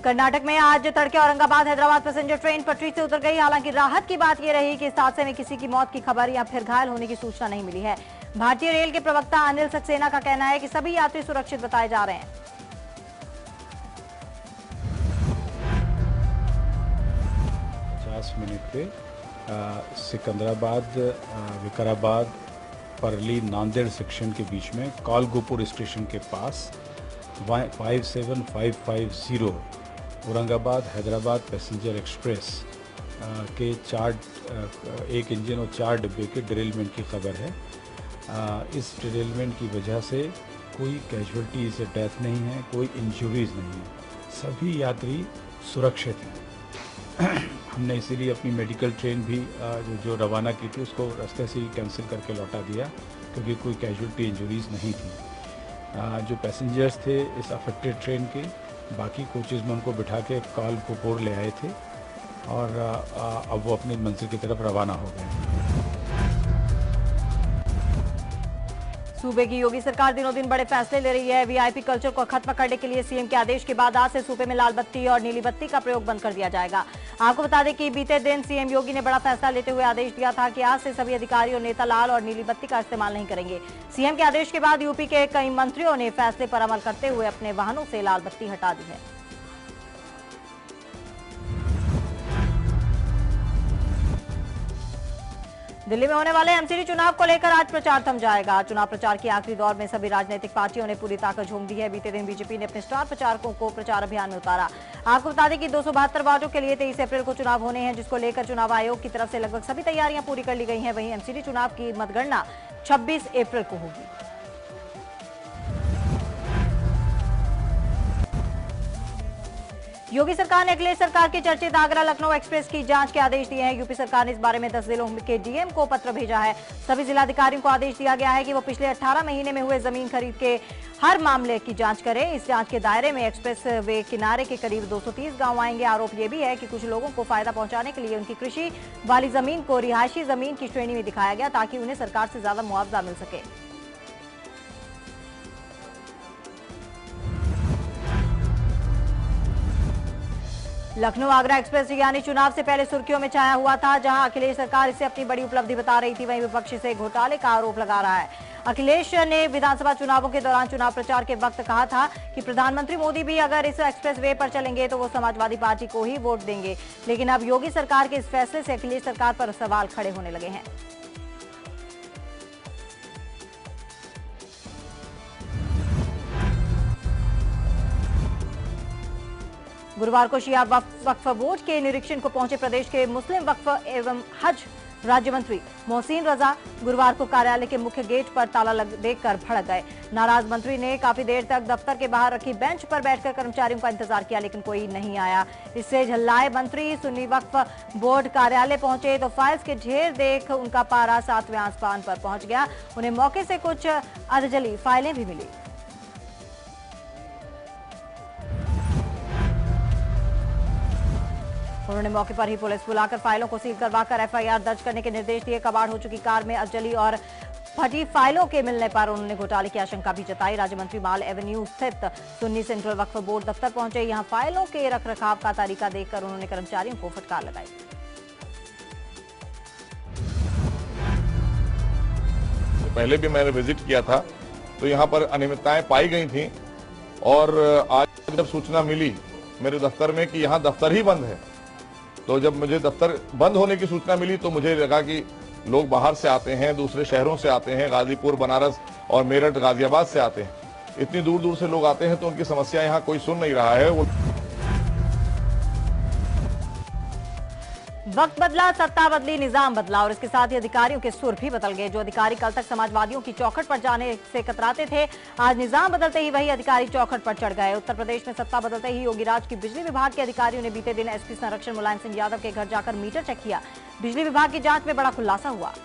कर्नाटक में आज तड़के औरंगाबाद हैदराबाद पैसेंजर ट्रेन पटरी से उतर गई। हालांकि राहत की बात यह रही कि इस हादसे में किसी की मौत की खबर या फिर घायल होने की सूचना नहीं मिली है। भारतीय रेल के प्रवक्ता अनिल सक्सेना का कहना है कि सभी यात्री सुरक्षित बताए जा रहे हैं। मिनट पे सिकंदराबाद विकाराबाद परली नांदेड़ सेक्शन के बीच में कालगोपुर स्टेशन के पास 57550 औरंगाबाद हैदराबाद पैसेंजर एक्सप्रेस के एक इंजन और 4 डिब्बे के डिरेलमेंट की खबर है। इस डिरेलमेंट की वजह से कोई कैजुअल्टीज या डेथ नहीं है, कोई इंजरीज नहीं है, सभी यात्री सुरक्षित हैं। हमने इसीलिए अपनी मेडिकल ट्रेन भी जो रवाना की थी उसको रास्ते से ही कैंसिल करके लौटा दिया, क्योंकि कोई कैजुअल्टी इंजरीज नहीं थी। जो पैसेंजर्स थे इस अफेक्टेड ट्रेन के, बाकी कोचेज़ में उनको बिठा के कालगोपुर ले आए थे और अब वो अपनी मंजिल की तरफ रवाना हो गए। सूबे की योगी सरकार दिनों दिन बड़े फैसले ले रही है। वीआईपी कल्चर को खत्म करने के लिए सीएम के आदेश के बाद आज से सूबे में लाल बत्ती और नीली बत्ती का प्रयोग बंद कर दिया जाएगा। आपको बता दें कि बीते दिन सीएम योगी ने बड़ा फैसला लेते हुए आदेश दिया था कि आज से सभी अधिकारी और नेता लाल और नीली बत्ती का इस्तेमाल नहीं करेंगे। सीएम के आदेश के बाद यूपी के कई मंत्रियों ने फैसले पर अमल करते हुए अपने वाहनों से लाल बत्ती हटा दी है। दिल्ली में होने वाले एमसीडी चुनाव को लेकर आज प्रचार थम जाएगा। चुनाव प्रचार के आखिरी दौर में सभी राजनीतिक पार्टियों ने पूरी ताकत झोंक दी है। बीते दिन बीजेपी ने अपने स्टार प्रचारकों को प्रचार अभियान में उतारा। आपको बता दें कि 272 वार्डों के लिए 23 अप्रैल को चुनाव होने हैं, जिसको लेकर चुनाव आयोग की तरफ से लगभग सभी तैयारियां पूरी कर ली गई हैं। वहीं एमसीडी चुनाव की मतगणना 26 अप्रैल को होगी। योगी सरकार ने अखिलेश सरकार की चर्चित आगरा लखनऊ एक्सप्रेस की जांच के आदेश दिए हैं। यूपी सरकार ने इस बारे में 10 जिलों के डीएम को पत्र भेजा है। सभी जिलाधिकारियों को आदेश दिया गया है कि वो पिछले 18 महीने में हुए जमीन खरीद के हर मामले की जांच करें। इस जांच के दायरे में एक्सप्रेस वे किनारे के करीब 230 गांव आएंगे। आरोप ये भी है कि कुछ लोगों को फायदा पहुंचाने के लिए उनकी कृषि वाली जमीन को रिहायशी जमीन की श्रेणी में दिखाया गया, ताकि उन्हें सरकार से ज्यादा मुआवजा मिल सके। लखनऊ आगरा एक्सप्रेस यानी चुनाव से पहले सुर्खियों में छाया हुआ था, जहां अखिलेश सरकार इसे अपनी बड़ी उपलब्धि बता रही थी, वहीं विपक्ष से घोटाले का आरोप लगा रहा है। अखिलेश ने विधानसभा चुनावों के दौरान चुनाव प्रचार के वक्त कहा था कि प्रधानमंत्री मोदी भी अगर इस एक्सप्रेस वे पर चलेंगे तो वो समाजवादी पार्टी को ही वोट देंगे। लेकिन अब योगी सरकार के इस फैसले से अखिलेश सरकार पर सवाल खड़े होने लगे हैं। गुरुवार को शिया वक्फ बोर्ड के निरीक्षण को पहुंचे प्रदेश के मुस्लिम वक्फ एवं हज राज्य मंत्री मोहसिन रजा गुरुवार को कार्यालय के मुख्य गेट पर ताला देखकर भड़क गए। नाराज मंत्री ने काफी देर तक दफ्तर के बाहर रखी बेंच पर बैठकर कर्मचारियों का इंतजार किया, लेकिन कोई नहीं आया। इससे झल्लाए मंत्री सुन्नी वक्फ बोर्ड कार्यालय पहुंचे तो फाइल्स के ढेर देख उनका पारा 7वें आसमान पर पहुंच गया। उन्हें मौके से कुछ अर्धजली फाइलें भी मिली। उन्होंने मौके पर ही पुलिस बुलाकर फाइलों को सील करवाकर एफआईआर दर्ज करने के निर्देश दिए। कबाड़ हो चुकी कार में अजली और फटी फाइलों के मिलने पर उन्होंने घोटाले की आशंका भी जताई। राज्य मंत्री माल एवेन्यू स्थित सुन्नी सेंट्रल वक्फ बोर्ड दफ्तर पहुंचे। यहां फाइलों के रखरखाव का तरीका देखकर उन्होंने कर्मचारियों को फटकार लगाई। पहले भी मैंने विजिट किया था तो यहाँ पर अनियमितताएं पाई गई थी, और आज जब सूचना मिली मेरे दफ्तर में कि यहाँ दफ्तर ही बंद है, तो जब मुझे दफ्तर बंद होने की सूचना मिली तो मुझे लगा कि लोग बाहर से आते हैं, दूसरे शहरों से आते हैं, गाजीपुर, बनारस और मेरठ, गाजियाबाद से आते हैं। इतनी दूर दूर से लोग आते हैं तो उनकी समस्या यहाँ कोई सुन नहीं रहा है। वक्त बदला, सत्ता बदली, निजाम बदला और इसके साथ ही अधिकारियों के सुर भी बदल गए। जो अधिकारी कल तक समाजवादियों की चौखट पर जाने से कतराते थे, आज निजाम बदलते ही वही अधिकारी चौखट पर चढ़ गए। उत्तर प्रदेश में सत्ता बदलते ही योगी राज की बिजली विभाग के अधिकारियों ने बीते दिन एसपी संरक्षण मुलायम सिंह यादव के घर जाकर मीटर चेक किया। बिजली विभाग की जांच में बड़ा खुलासा हुआ।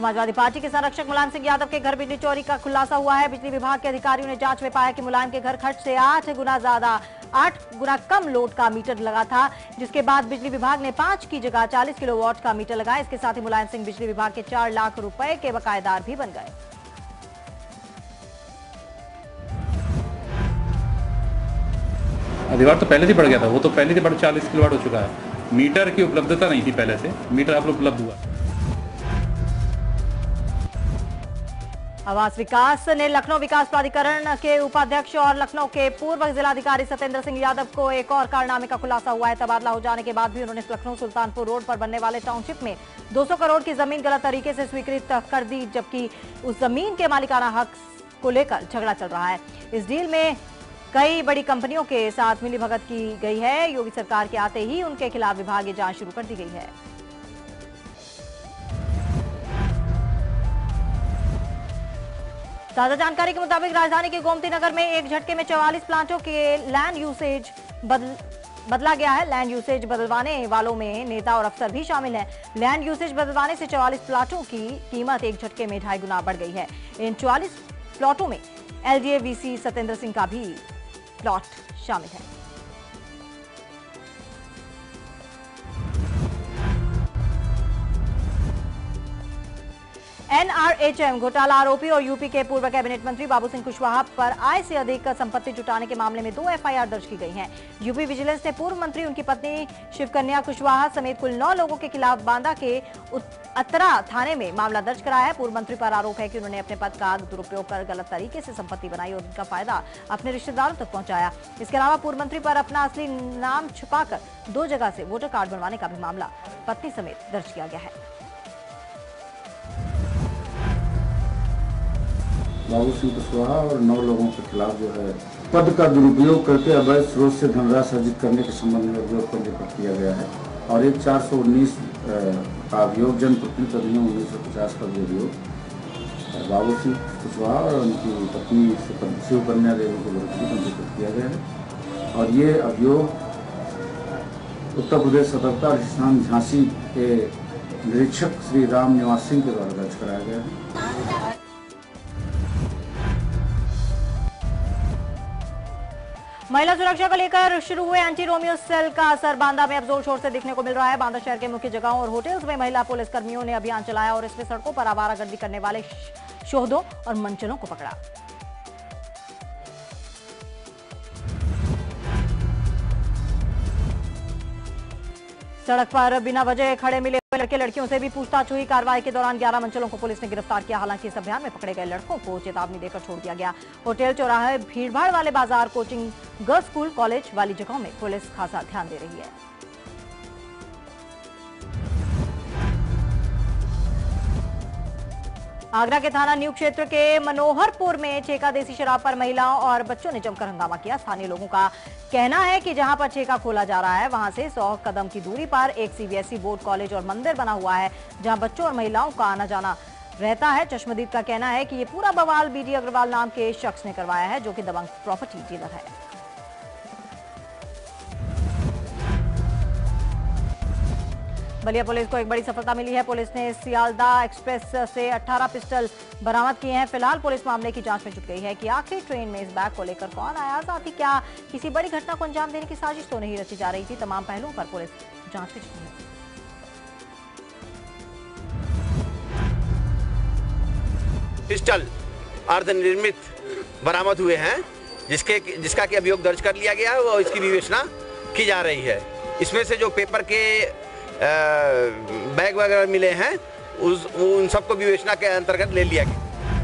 समाजवादी पार्टी के संरक्षक मुलायम सिंह यादव के घर बिजली चोरी का खुलासा हुआ है। बिजली विभाग के अधिकारियों ने जांच में पाया कि मुलायम के घर खर्च से 8 गुना कम लोड का मीटर लगा था, जिसके बाद बिजली विभाग ने 5 की जगह 40 किलोवाट का मीटर लगाया। इसके साथ ही मुलायम सिंह बिजली विभाग के 4 लाख रुपए के बकायेदार भी बन गए। अधिभार तो पहले से बढ़ गया था, वो तो पहले से बढ़ 40 किलोवाट हो चुका है। मीटर की उपलब्धता नहीं थी पहले से, मीटर अब उपलब्ध हुआ। आवास विकास ने लखनऊ विकास प्राधिकरण के उपाध्यक्ष और लखनऊ के पूर्व जिलाधिकारी सत्येंद्र सिंह यादव को एक और कारनामे का खुलासा हुआ है। तबादला हो जाने के बाद भी उन्होंने लखनऊ सुल्तानपुर रोड पर बनने वाले टाउनशिप में 200 करोड़ की जमीन गलत तरीके से स्वीकृत कर दी, जबकि उस जमीन के मालिकाना हक को लेकर झगड़ा चल रहा है। इस डील में कई बड़ी कंपनियों के साथ मिलीभगत की गई है। योगी सरकार के आते ही उनके खिलाफ विभागीय जांच शुरू कर दी गई है। ताजा जानकारी के मुताबिक राजधानी के गोमती नगर में एक झटके में 44 प्लांटों के लैंड यूसेज बदला गया है। लैंड यूसेज बदलवाने वालों में नेता और अफसर भी शामिल हैं। लैंड यूसेज बदलवाने से 44 प्लाटों की कीमत एक झटके में 2.5 गुना बढ़ गई है। इन 44 प्लॉटों में एलडीए वीसी सत्येंद्र सिंह का भी प्लॉट शामिल है। एनआरएचएम घोटाला आरोपी और यूपी के पूर्व कैबिनेट मंत्री बाबू सिंह कुशवाहा पर आय से अधिक संपत्ति जुटाने के मामले में 2 एफआईआर दर्ज की गई हैं। यूपी विजिलेंस ने पूर्व मंत्री, उनकी पत्नी शिवकन्या कुशवाहा समेत कुल 9 लोगों के खिलाफ बांदा के अतरा थाने में मामला दर्ज कराया है। पूर्व मंत्री पर आरोप है कि उन्होंने अपने पद का दुरुपयोग कर गलत तरीके से संपत्ति बनाई और उनका फायदा अपने रिश्तेदारों तक पहुंचाया। इसके अलावा पूर्व मंत्री पर अपना असली नाम छुपाकर 2 जगह से वोटर कार्ड बनवाने का भी मामला पत्नी समेत दर्ज किया गया है। बाबू सिंह कुशवाहा और 9 लोगों के खिलाफ जो है पद का दुरुपयोग करके अवैध स्रोत से धनराशि अर्जित करने के संबंध में अभियोग पंजीकृत किया गया है और एक 419 का अभियोग जनप्रतिनिधित्व अधिनियम 1950 का भी अभियोग बाबू सिंह कुशवाहा और उनकी पत्नी शिवकन्या देवी के विरुद्ध पंजीकृत किया गया है। और ये अभियोग उत्तर प्रदेश सतर्कता अधिष्ठान झांसी के निरीक्षक श्री राम निवास सिंह के द्वारा दर्ज कराया गया है। महिला सुरक्षा को लेकर शुरू हुए एंटी रोमियो सेल का असर बांदा में अब जोर शोर से दिखने को मिल रहा है। बांदा शहर के मुख्य जगहों और होटल्स में महिला पुलिस कर्मियों ने अभियान चलाया और इसमें सड़कों पर आवारागर्दी करने वाले शोहदों और मंचलों को पकड़ा। सड़क पर बिना वजह खड़े मिले लड़के लड़कियों से भी पूछताछ हुई। कार्रवाई के दौरान 11 मंचलों को पुलिस ने गिरफ्तार किया। हालांकि इस अभियान में पकड़े गए लड़कों को चेतावनी देकर छोड़ दिया गया। होटल, चौराहे, भीड़भाड़ वाले बाजार, कोचिंग, गर्ल्स स्कूल, कॉलेज वाली जगहों में पुलिस खासा ध्यान दे रही है। आगरा के थाना न्यू क्षेत्र के मनोहरपुर में ठेका देसी शराब पर महिलाओं और बच्चों ने जमकर हंगामा किया। स्थानीय लोगों का कहना है कि जहां पर ठेका खोला जा रहा है वहां से 100 कदम की दूरी पर एक सीबीएसई बोर्ड, कॉलेज और मंदिर बना हुआ है, जहां बच्चों और महिलाओं का आना जाना रहता है। चश्मदीद का कहना है कि ये पूरा बवाल बीडी अग्रवाल नाम के शख्स ने करवाया है, जो कि दबंग प्रॉपर्टी डीलर है। बलिया पुलिस को एक बड़ी सफलता मिली है। पुलिस ने सियालदा एक्सप्रेस से 18 पिस्टल बरामद किए हैं। फिलहाल पुलिस मामले की जांच में जुट गई है कि आखिरी ट्रेन में इस बैग को लेकर कौन आया, साथ ही क्या किसी बड़ी घटना को अंजाम देने की साजिश तो नहीं रची जा रही थी। तमाम पहलुओं पर पुलिस जांच में जुटी है। पिस्टल अर्धनिर्मित बरामद हुए हैं, जिसका कि अभियोग दर्ज कर लिया गया है और इसकी विवेचना की जा रही है। इसमें से जो पेपर के बैग वगैरह मिले हैं उन सबको विवेचना के अंतर्गत ले लिया गया।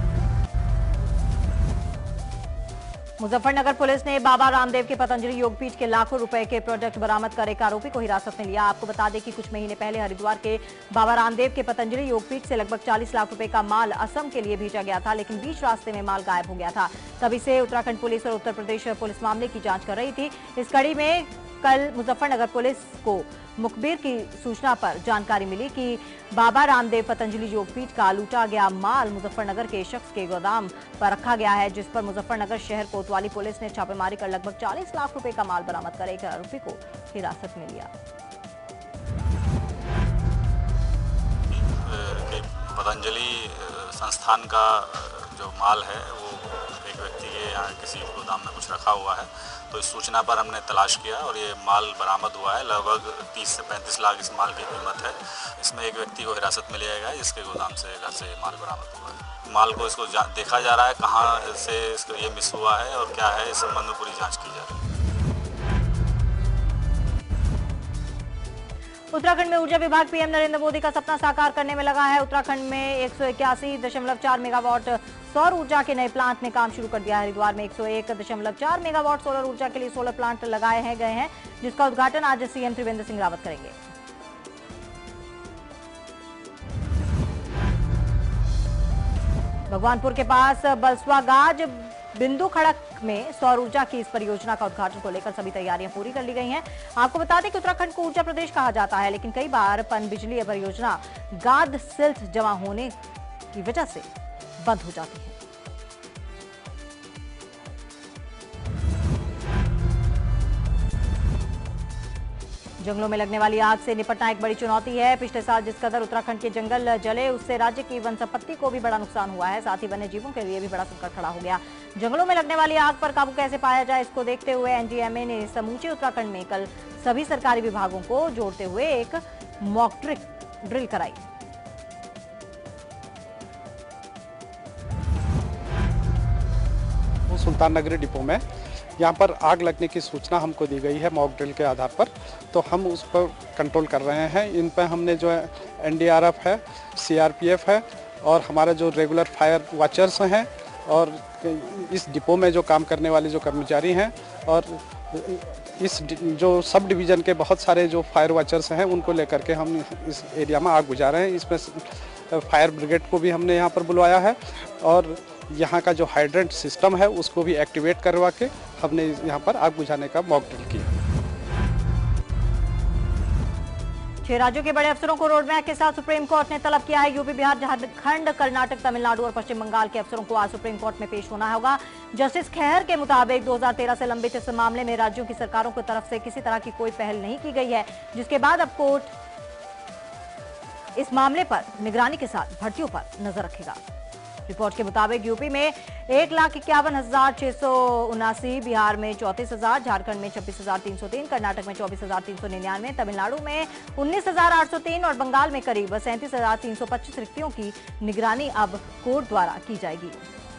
मुजफ्फरनगर पुलिस ने बाबा रामदेव के पतंजलि योगपीठ के लाखों रुपए के प्रोडक्ट बरामद कर एक आरोपी को हिरासत में लिया। आपको बता दें कि कुछ महीने पहले हरिद्वार के बाबा रामदेव के पतंजलि योगपीठ से लगभग 40 लाख रुपए का माल असम के लिए भेजा गया था, लेकिन बीच रास्ते में माल गायब हो गया था। तभी से उत्तराखंड पुलिस और उत्तर प्रदेश पुलिस मामले की जांच कर रही थी। इस कड़ी में कल मुजफ्फरनगर पुलिस को मुखबिर की सूचना पर जानकारी मिली कि बाबा रामदेव पतंजलि योगपीठ का लूटा गया माल मुजफ्फरनगर के शख्स के गोदाम पर रखा गया है, जिस पर मुजफ्फरनगर शहर कोतवाली पुलिस ने छापेमारी कर लगभग 40 लाख रुपए का माल बरामद कर एक आरोपी को हिरासत में लिया। पतंजलि संस्थान का जो माल है वो एक व्यक्ति के यहाँ किसी गोदाम में कुछ रखा हुआ है, तो इस सूचना पर हमने तलाश किया और ये माल बरामद हुआ है। लगभग 30 से 35 लाख इस माल की कीमत है। इसमें एक व्यक्ति को हिरासत में लिया गया है जिसके गोदाम से घर से माल बरामद हुआ है। माल को इसको देखा जा रहा है कहाँ से इसको ये मिस हुआ है और क्या है, इस संबंध में पूरी जाँच की जा रही है। उत्तराखंड में ऊर्जा विभाग पीएम नरेंद्र मोदी का सपना साकार करने में लगा है। उत्तराखंड में 181.4 मेगावाट सौर ऊर्जा के नए प्लांट ने काम शुरू कर दिया है। हरिद्वार में 101.4 मेगावाट सोलर ऊर्जा के लिए सोलर प्लांट लगाए गए हैं, जिसका उद्घाटन आज सीएम त्रिवेंद्र सिंह रावत करेंगे। भगवानपुर के पास बलसवागाज बिंदु खड़क में सौर ऊर्जा की इस परियोजना का उद्घाटन को लेकर सभी तैयारियां पूरी कर ली गई हैं। आपको बता दें कि उत्तराखंड को ऊर्जा प्रदेश कहा जाता है, लेकिन कई बार पनबिजली परियोजना गाद सिल्ट जमा होने की वजह से बंद हो जाती है। जंगलों में लगने वाली आग से निपटना एक बड़ी चुनौती है। पिछले साल जिस कदर उत्तराखंड के जंगल जले, उससे राज्य की वन संपत्ति को भी बड़ा नुकसान हुआ है। साथ ही वन्य जीवों के लिए भी बड़ा संकट खड़ा हो गया। जंगलों में लगने वाली आग पर काबू कैसे पाया जाए, इसको देखते हुए एनडीएमए ने समूचे उत्तराखंड में कल सभी सरकारी विभागों को जोड़ते हुए एक मॉक ड्रिल कराई। सुल्तान नगरी डिपो में यहाँ पर आग लगने की सूचना हमको दी गई है मॉक ड्रिल के आधार पर, तो हम उस पर कंट्रोल कर रहे हैं। इन पर हमने जो है एनडीआरएफ है, सीआरपीएफ है और हमारे जो रेगुलर फायर वॉचर्स हैं और इस डिपो में जो काम करने वाले जो कर्मचारी हैं और इस जो सब डिवीज़न के बहुत सारे जो फायर वॉचर्स हैं उनको लेकर के हम इस एरिया में आग बुझा रहे हैं। इसमें फायर ब्रिगेड को भी हमने यहाँ पर बुलवाया है और यहाँ का जो हाइड्रेंट सिस्टम है उसको भी एक्टिवेट करवा के हमने यहाँ पर आग बुझाने का मॉक ड्रिल किया। 6 राज्यों के बड़े अफसरों को रोडमैप के साथ सुप्रीम कोर्ट ने तलब किया है। यूपी, बिहार, झारखंड, कर्नाटक, तमिलनाडु और पश्चिम बंगाल के अफसरों को आज सुप्रीम कोर्ट में पेश होना होगा। जस्टिस खेहर के मुताबिक 2013 से लंबित इस मामले में राज्यों की सरकारों की तरफ से किसी तरह की कोई पहल नहीं की गई है, जिसके बाद अब कोर्ट इस मामले पर निगरानी के साथ भर्तियों पर नजर रखेगा। रिपोर्ट के मुताबिक यूपी में 1,51,679, बिहार में 34,000, झारखंड में 26,303, कर्नाटक में 24,399, तमिलनाडु में 19,803 और बंगाल में करीब 37,325 रिक्तियों की निगरानी अब कोर्ट द्वारा की जाएगी।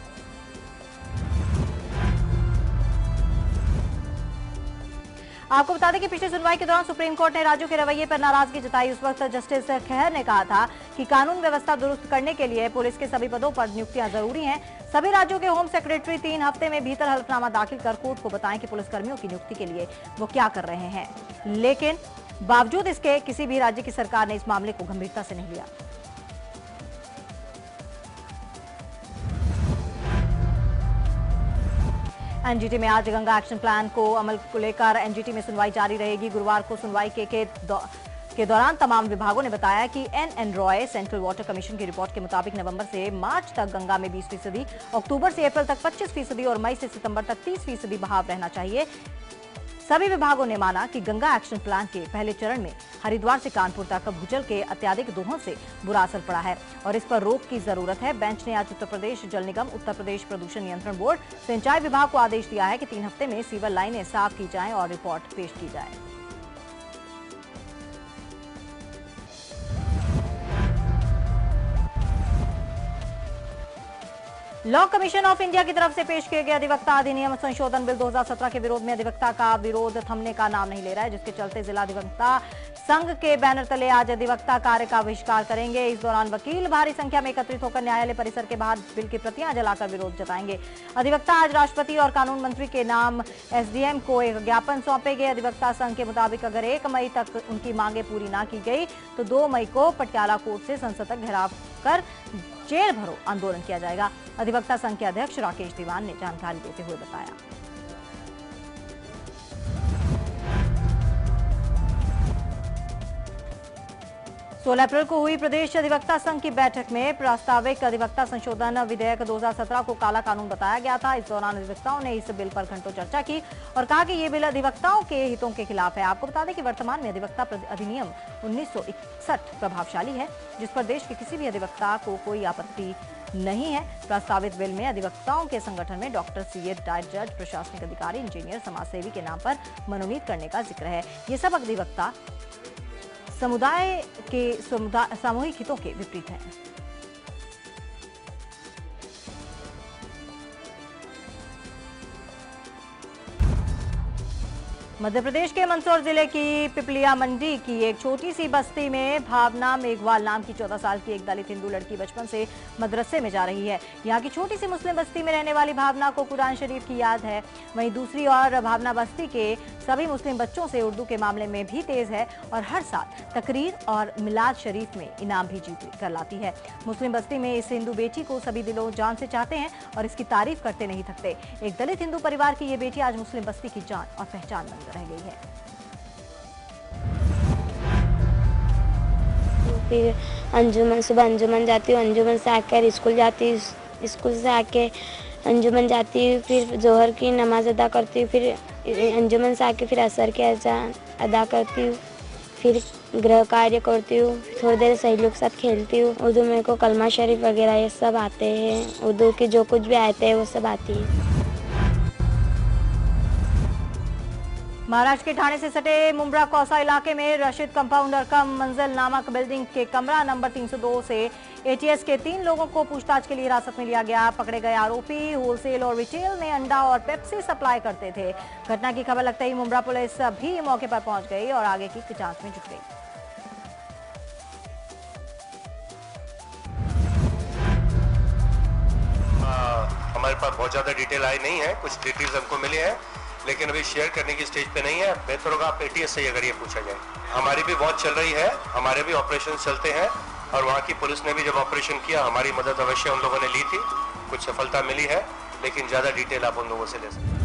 आपको बता दें कि पिछली सुनवाई के दौरान सुप्रीम कोर्ट ने राज्यों के रवैये पर नाराजगी जताई। उस वक्त जस्टिस खेहर ने कहा था कि कानून व्यवस्था दुरुस्त करने के लिए पुलिस के सभी पदों पर नियुक्तियां जरूरी हैं। सभी राज्यों के होम सेक्रेटरी 3 हफ्ते में भीतर हलफनामा दाखिल कर कोर्ट को बताएं कि पुलिसकर्मियों की नियुक्ति के लिए वो क्या कर रहे हैं, लेकिन बावजूद इसके किसी भी राज्य की सरकार ने इस मामले को गंभीरता से नहीं लिया। एनजीटी में आज गंगा एक्शन प्लान को अमल को लेकर एनजीटी में सुनवाई जारी रहेगी। गुरुवार को सुनवाई के दौरान तमाम विभागों ने बताया कि N Roy central water commission की रिपोर्ट के मुताबिक नवंबर से मार्च तक गंगा में 20%, अक्टूबर से अप्रैल तक 25% और मई से सितंबर तक 30% बहाव रहना चाहिए। सभी विभागों ने माना कि गंगा एक्शन प्लान के पहले चरण में हरिद्वार से कानपुर तक भूजल के अत्यधिक दोहन से बुरा असर पड़ा है और इस पर रोक की जरूरत है। बेंच ने आज उत्तर प्रदेश जल निगम, उत्तर प्रदेश प्रदूषण नियंत्रण बोर्ड, सिंचाई विभाग को आदेश दिया है कि 3 हफ्ते में सीवर लाइनें साफ की जाएं और रिपोर्ट पेश की जाए। लॉ कमीशन ऑफ इंडिया की तरफ से पेश किए गए अधिवक्ता अधिनियम संशोधन बिल 2017 के विरोध में अधिवक्ता का विरोध थमने का नाम नहीं ले रहा है, जिसके चलते जिला अधिवक्ता संघ के बैनर तले आज अधिवक्ता कार्य का बहिष्कार करेंगे। इस दौरान वकील भारी संख्या में एकत्रित होकर न्यायालय परिसर के बाहर बिल की प्रतियां जलाकर विरोध जताएंगे। अधिवक्ता आज राष्ट्रपति और कानून मंत्री के नाम एसडीएम को एक ज्ञापन सौंपेंगे। अधिवक्ता संघ के मुताबिक अगर 1 मई तक उनकी मांगे पूरी न की गई तो 2 मई को पटियाला कोर्ट से संसद तक घेराव कर जेल भरो आंदोलन किया जाएगा। अधिवक्ता संघ के अध्यक्ष राकेश दीवान ने जानकारी देते हुए बताया। 16 अप्रैल को हुई प्रदेश अधिवक्ता संघ की बैठक में प्रस्तावित अधिवक्ता संशोधन विधेयक 2017 को काला कानून बताया गया था। इस दौरान अधिवक्ताओं ने इस बिल पर घंटों चर्चा की और कहा कि ये बिल अधिवक्ताओं के हितों के खिलाफ है। आपको बता दें कि वर्तमान में अधिवक्ता अधिनियम 1961 प्रभावशाली है, जिस पर देश के किसी भी अधिवक्ता को कोई आपत्ति नहीं है। प्रस्तावित बिल में अधिवक्ताओं के संगठन में डॉक्टर, सीए, रिटायर्ड जज, प्रशासनिक अधिकारी, इंजीनियर, समाजसेवी के नाम पर मनोनीत करने का जिक्र है। ये सब अधिवक्ता समुदाय के सामूहिक हितों के विपरीत हैं। मध्य प्रदेश के मंदसौर जिले की पिपलिया मंडी की एक छोटी सी बस्ती में भावना मेघवाल नाम की 14 साल की एक दलित हिंदू लड़की बचपन से मदरसे में जा रही है। यहाँ की छोटी सी मुस्लिम बस्ती में रहने वाली भावना को कुरान शरीफ की याद है। वहीं दूसरी ओर भावना बस्ती के सभी मुस्लिम बच्चों से उर्दू के मामले में भी तेज है और हर साल तकरीर और मिलाद शरीफ में इनाम भी जीत कर लाती है। मुस्लिम बस्ती में इस हिंदू बेटी को सभी दिलों जान से चाहते हैं और इसकी तारीफ करते नहीं थकते। एक दलित हिंदू परिवार की ये बेटी आज मुस्लिम बस्ती की जान और पहचान बनकर रह गई है। फिर अंजुमन, सुबह अंजुमन जाती हूँ, अंजुमन से आकर स्कूल जाती हूँ, स्कूल से आके अंजुमन जाती हूँ, फिर जोहर की नमाज अदा करती हूँ, फिर अंजुमन से आके फिर असर की अजान अदा करती हूँ, फिर गृह कार्य करती हूँ, थोड़ी देर सहेलियों के साथ खेलती हूँ। उर्दू मेरे को कलमा शरीफ वगैरह ये सब आते हैं, उर्दू की जो कुछ भी आते हैं वो सब आती है। महाराष्ट्र के ठाणे से सटे मुंब्रा कौसा इलाके में रशीद कंपाउंडर कम मंजिल नामक बिल्डिंग के कमरा नंबर 302 से एटीएस के 3 लोगों को पूछताछ के लिए हिरासत में लिया गया। पकड़े गए आरोपी होलसेल और रिटेल में अंडा और पेप्सी सप्लाई करते थे। घटना की खबर लगते ही मुंब्रा पुलिस भी मौके पर पहुंच गई और आगे की जांच में जुट गई। हमारे पास बहुत ज्यादा डिटेल आई नहीं है, कुछ डिटेल्स हमको मिले हैं लेकिन अभी शेयर करने की स्टेज पे नहीं है। बेहतर होगा आप एटीएस से अगर ये पूछा जाए। हमारी भी वॉच चल रही है, हमारे भी ऑपरेशन चलते हैं और वहाँ की पुलिस ने भी जब ऑपरेशन किया हमारी मदद अवश्य उन लोगों ने ली थी, कुछ सफलता मिली है लेकिन ज्यादा डिटेल आप उन लोगों से ले सकते हैं।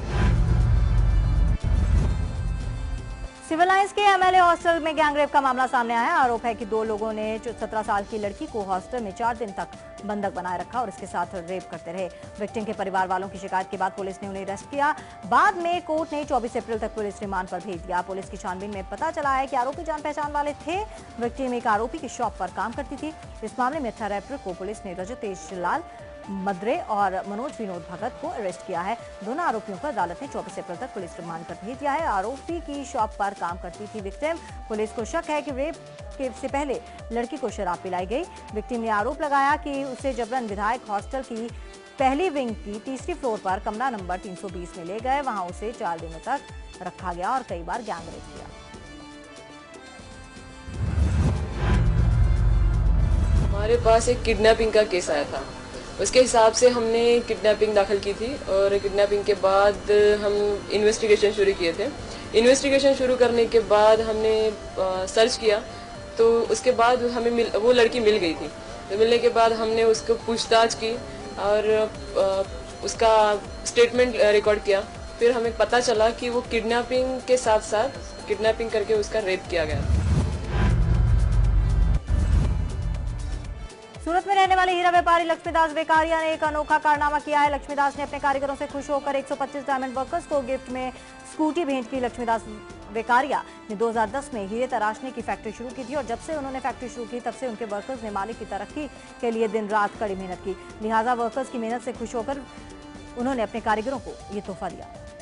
सिविल लाइंस के एमएलए हॉस्टल में गैंगरेप का मामला सामने आया। आरोप है कि 2 लोगों ने 17 साल की लड़की को हॉस्टल में 4 दिन तक बंधक बनाए रखा और इसके साथ रेप करते रहे। विक्टिम के परिवार वालों की शिकायत के बाद पुलिस ने उन्हें अरेस्ट किया। बाद में कोर्ट ने 24 अप्रैल तक पुलिस रिमांड पर भेज दिया। पुलिस की छानबीन में पता चला है कि आरोपी जान पहचान वाले थे। विक्टिम एक आरोपी की शॉप पर काम करती थी। इस मामले में 18 अप्रैल को पुलिस ने रजतेश लाल मद्रे और मनोज विनोद भगत को अरेस्ट किया है। दोनों आरोपियों को अदालत ने 24 अप्रैल तक पुलिस रिमांड पर भेज दिया है। आरोपी की शॉप पर काम करती थी विक्टिम। पुलिस को शक है कि रेप से पहले लड़की को शराब पिलाई गई। विक्टिम ने आरोप लगाया कि उसे जबरन विधायक हॉस्टल की पहली विंग की तीसरी फ्लोर पर कमरा नंबर 320 में ले गए। वहां उसे 4 दिनों तक रखा गया और कई बार गैंगरेप किया। हमारे पास एक किडनैपिंग का केस आया था, उसके हिसाब से हमने किडनैपिंग दाखिल की थी और किडनैपिंग के बाद हम इन्वेस्टिगेशन शुरू किए थे। इन्वेस्टिगेशन शुरू करने के बाद हमने सर्च किया तो उसके बाद हमें वो लड़की मिल गई थी। तो मिलने के बाद हमने उसको पूछताछ की और उसका स्टेटमेंट रिकॉर्ड किया। फिर हमें पता चला कि वो किडनैपिंग के साथ साथ किडनैपिंग करके उसका रेप किया गया। सूरत में रहने वाले हीरा व्यापारी लक्ष्मीदास वेकारिया ने एक अनोखा कारनामा किया है। लक्ष्मीदास ने अपने कारीगरों से खुश होकर 125 डायमंड वर्कर्स को गिफ्ट में स्कूटी भेंट की। लक्ष्मीदास वेकारिया ने 2010 में हीरे तराशने की फैक्ट्री शुरू की थी और जब से उन्होंने फैक्ट्री शुरू की तब से उनके वर्कर्स ने मालिक की तरक्की के लिए दिन रात कड़ी मेहनत की। लिहाजा वर्कर्स की मेहनत से खुश होकर उन्होंने अपने कारीगरों को ये तोहफा दिया।